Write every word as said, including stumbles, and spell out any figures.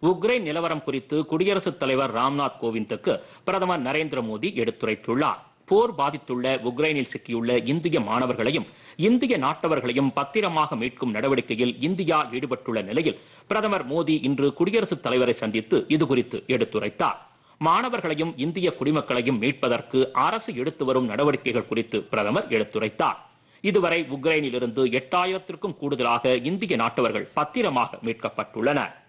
Ukraine நிலவரம் குறித்து குடியரசுத் தலைவர் ராம்நாத் கோவிந்துக்கு பிரதமர் நரேந்திர மோடி எடுத்துரைத்துள்ளார். போர் பாதித்துள்ள உக்ரைனில் சிக்கியுள்ள இந்திய மாணவர்களையும் இந்திய நாட்டவர்களையும் பத்திரமாக மீட்கும் நடவடிக்கையில் இந்தியா ஈடுபட்டுள்ள நிலையில் பிரதமர் மோடி இன்று குடியரசுத் தலைவரை சந்தித்து இதுகுறித்து எடுத்துரைத்தார். மாணவர்களையும் இந்திய குடிமக்களையும் மீட்பதற்கு அரசு எடுத்து வரும் நடவடிக்கைகள் குறித்து பிரதமர் எடுத்துரைத்தார். இதுவரை உக்ரைனிலிருந்து எட்டாயிரத்திற்கும் கூடுதலாக இந்திய நாட்டவர்கள் பத்திரமாக மீட்கப்பட்டுள்ளனர்.